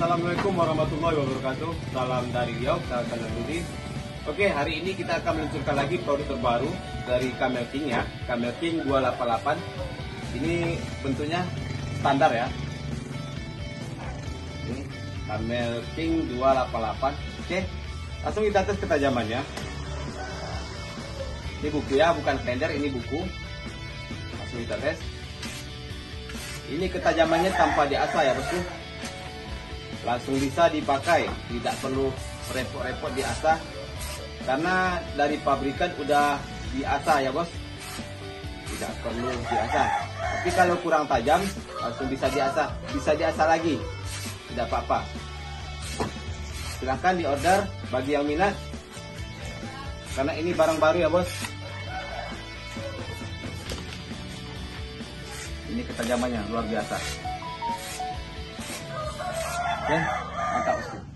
Assalamualaikum warahmatullahi wabarakatuh. Salam dari Riau, saya Kanal Budi. Oke, hari ini kita akan meluncurkan lagi produk terbaru dari Camel King ya. Camel King 288. Ini bentuknya standar ya. Ini Camel King 288. Oke, langsung kita tes ketajamannya. Ini buku ya, bukan blender, ini buku. Langsung kita tes. Ini ketajamannya tanpa diasah ya bosku. Langsung bisa dipakai, tidak perlu repot-repot diasah karena dari pabrikan udah diasah ya bos, tidak perlu diasah. Tapi kalau kurang tajam langsung bisa diasah lagi, tidak apa-apa. Silahkan diorder bagi yang minat karena ini barang baru ya bos. Ini ketajamannya luar biasa. Oke, mantap bosku.